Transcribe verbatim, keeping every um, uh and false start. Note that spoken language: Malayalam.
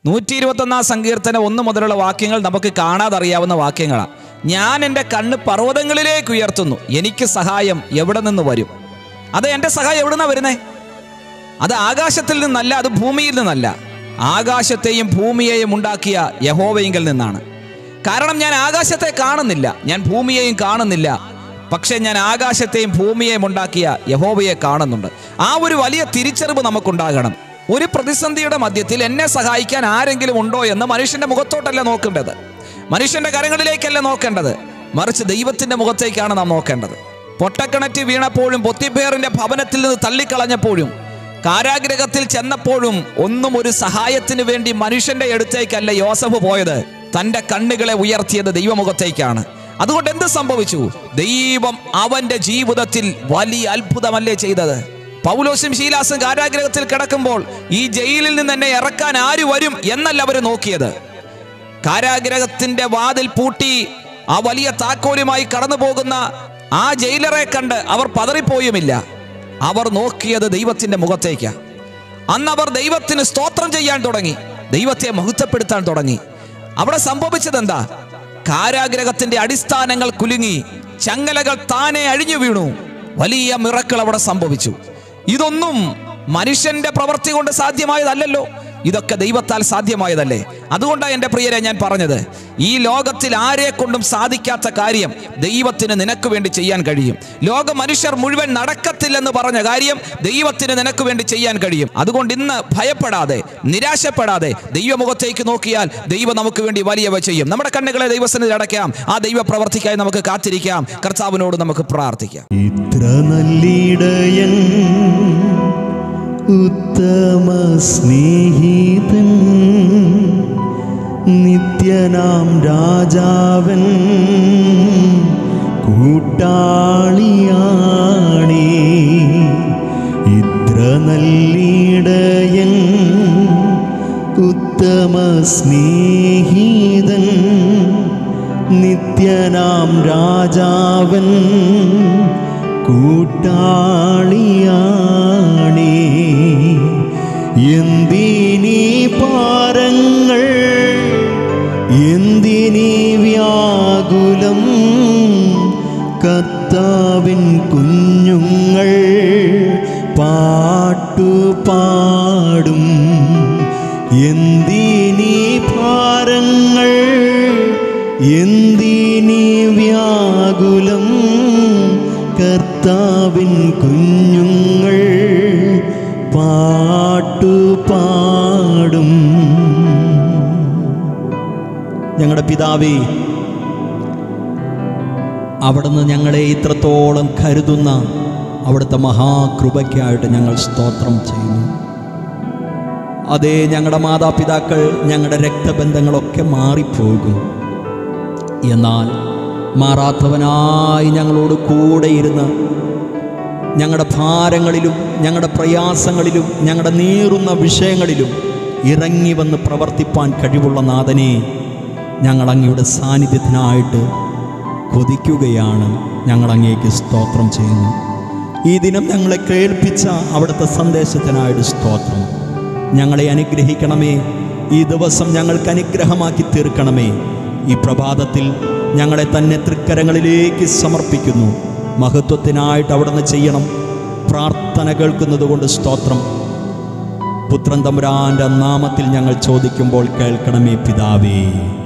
നൂറ്റി ഇരുപത്തൊന്നാം സങ്കീർത്തനം ഒന്ന് മുതലുള്ള വാക്യങ്ങൾ നമുക്ക് കാണാതറിയാവുന്ന വാക്യങ്ങളാണ്. ഞാൻ എൻ്റെ കണ്ണ് പർവ്വതങ്ങളിലേക്ക് ഉയർത്തുന്നു, എനിക്ക് സഹായം എവിടെ നിന്ന് വരും? അത് എൻ്റെ സഹായം എവിടെ നിന്നാണ് വരുന്നേ? അത് ആകാശത്തിൽ നിന്നല്ല, അത് ഭൂമിയിൽ നിന്നല്ല. ആകാശത്തെയും ഭൂമിയെയും ഉണ്ടാക്കിയ യഹോവയിങ്കൽ നിന്നാണ്. കാരണം ഞാൻ ആകാശത്തെ കാണുന്നില്ല, ഞാൻ ഭൂമിയെയും കാണുന്നില്ല, പക്ഷെ ഞാൻ ആകാശത്തെയും ഭൂമിയെയും ഉണ്ടാക്കിയ യഹോവയെ കാണുന്നുണ്ട്. ആ ഒരു വലിയ തിരിച്ചറിവ് നമുക്കുണ്ടാകണം. ഒരു പ്രതിസന്ധിയുടെ മധ്യത്തിൽ എന്നെ സഹായിക്കാൻ ആരെങ്കിലും ഉണ്ടോ എന്ന് മനുഷ്യന്റെ മുഖത്തോട്ടല്ല നോക്കേണ്ടത്, മനുഷ്യന്റെ കരങ്ങളിലേക്കല്ല നോക്കേണ്ടത്, മറിച്ച് ദൈവത്തിന്റെ മുഖത്തേക്കാണ് നാം നോക്കേണ്ടത്. പൊട്ടക്കിണറ്റ് വീണപ്പോഴും പൊത്തിപ്പേറിന്റെ ഭവനത്തിൽ നിന്ന് തള്ളിക്കളഞ്ഞപ്പോഴും കാരാഗ്രഹത്തിൽ ചെന്നപ്പോഴും ഒന്നും ഒരു സഹായത്തിന് വേണ്ടി മനുഷ്യന്റെ അടുത്തേക്കല്ല യോസഫ് പോയത്, തൻ്റെ കണ്ണുകളെ ഉയർത്തിയത് ദൈവമുഖത്തേക്കാണ്. അതുകൊണ്ട് എന്ത് സംഭവിച്ചു? ദൈവം അവന്റെ ജീവിതത്തിൽ വലിയ അത്ഭുതമല്ലേ ചെയ്തത്? പൗലോസും ശീലാസും കാരാഗ്രഹത്തിൽ കിടക്കുമ്പോൾ ഈ ജയിലിൽ നിന്ന് എന്നെ ഇറക്കാൻ ആര് വരും എന്നല്ല അവർ നോക്കിയത്. കാരാഗ്രഹത്തിന്റെ വാതിൽ പൂട്ടി ആ വലിയ താക്കോലുമായി കടന്നു പോകുന്ന ആ ജയിലറെ കണ്ട് അവർ പതറിപ്പോയുമില്ല. അവർ നോക്കിയത് ദൈവത്തിന്റെ മുഖത്തേക്കാണ്. അന്ന് അവർ ദൈവത്തിന് സ്തോത്രം ചെയ്യാൻ തുടങ്ങി, ദൈവത്തെ മഹത്വപ്പെടുത്താൻ തുടങ്ങി. അവിടെ സംഭവിച്ചത് എന്താ? കാരാഗ്രഹത്തിന്റെ അടിസ്ഥാനങ്ങൾ കുലുങ്ങി, ചങ്ങലകൾ താനെ അഴിഞ്ഞു വീണു. വലിയ മിറക്കിൾ അവിടെ സംഭവിച്ചു. ഇതൊന്നും മനുഷ്യന്റെ പ്രവൃത്തി കൊണ്ട് സാധ്യമായതല്ലല്ലോ, ഇതൊക്കെ ദൈവത്താൽ സാധ്യമായതല്ലേ. അതുകൊണ്ടാണ് എൻ്റെ പ്രിയരെ ഞാൻ പറഞ്ഞത്, ഈ ലോകത്തിൽ ആരെ കൊണ്ടും സാധിക്കാത്ത കാര്യം ദൈവത്തിന് നിനക്ക് വേണ്ടി ചെയ്യാൻ കഴിയും. ലോക മനുഷ്യർ മുഴുവൻ നടക്കത്തില്ലെന്ന് പറഞ്ഞ കാര്യം ദൈവത്തിന് നിനക്ക് വേണ്ടി ചെയ്യാൻ കഴിയും. അതുകൊണ്ട് ഇന്ന് ഭയപ്പെടാതെ, നിരാശപ്പെടാതെ ദൈവമുഖത്തേക്ക് നോക്കിയാൽ ദൈവം നമുക്ക് വേണ്ടി വലിയവ ചെയ്യും. നമ്മുടെ കണ്ണുകളെ ദൈവസന്നിധിയിൽ അടയ്ക്കാം, ആ ദൈവ പ്രവർത്തിക്കായി നമുക്ക് കാത്തിരിക്കാം, കർത്താവിനോട് നമുക്ക് പ്രാർത്ഥിക്കാം. ഇത്ര നല്ലിടയൻ, ഉത്തമ സ്നേഹിതൻ, നിത്യനാം രാജാവൻ, കൂട്ടാളിയാണേ. ഇത്ര നല്ലിടയൻ, ഉത്തമ സ്നേഹിതൻ, നിത്യനാം രാജാവൻ, കൂട്ടാളിയാണേ. എന്തിനീ പാരങ്ങൾ, എന്തിനീ വ്യാകുലം, കർത്താവിൻ കുഞ്ഞുങ്ങൾ പാട്ടുപാടും. എന്തിനീ ഭാരങ്ങൾ, എന്തിനീ വ്യാകുലം, കർത്താവിൻ കുഞ്ഞുങ്ങൾ പാട്ടുപാടും. ഞങ്ങളുടെ പിതാവേ, അവിടുന്ന് ഞങ്ങളെ ഇത്രത്തോളം കരുതുന്ന അവിടുത്തെ മഹാകൃപയ്ക്കായിട്ട് ഞങ്ങൾ സ്തോത്രം ചെയ്യുന്നു. അതേ, ഞങ്ങളുടെ മാതാപിതാക്കൾ, ഞങ്ങളുടെ രക്തബന്ധങ്ങളൊക്കെ മാറിപ്പോകും, എന്നാൽ മാറാത്തവനായി ഞങ്ങളോട് കൂടെ ഇരുന്ന് ഞങ്ങളുടെ ഭാരങ്ങളിലും ഞങ്ങളുടെ പ്രയാസങ്ങളിലും ഞങ്ങളുടെ നീറുന്ന വിഷയങ്ങളിലും ഇറങ്ങി വന്ന് പ്രവർത്തിപ്പാൻ കഴിവുള്ള നാഥനെ ഞങ്ങൾ അങ്ങയുടെ സാന്നിധ്യത്തിനായിട്ട് കൊതിക്കുകയാണ്. ഞങ്ങൾ അങ്ങേക്ക് സ്തോത്രം ചെയ്യുന്നു. ഈ ദിനം ഞങ്ങളെ കേൾപ്പിച്ച അവിടുത്തെ സന്ദേശത്തിനായിട്ട് സ്തോത്രം. ഞങ്ങളെ അനുഗ്രഹിക്കണമേ, ഈ ദിവസം ഞങ്ങൾക്ക് അനുഗ്രഹമാക്കി തീർക്കണമേ. ഈ പ്രഭാതത്തിൽ ഞങ്ങളെ തന്നെ തൃക്കരങ്ങളിലേക്ക് സമർപ്പിക്കുന്നു. മഹത്വത്തിനായിട്ട് അവിടുന്ന് ചെയ്യണം. പ്രാർത്ഥന കേൾക്കുന്നത് കൊണ്ട് സ്തോത്രം. പുത്രൻ തമ്പുരാൻ്റെ നാമത്തിൽ ഞങ്ങൾ ചോദിക്കുമ്പോൾ കേൾക്കണമേ പിതാവേ.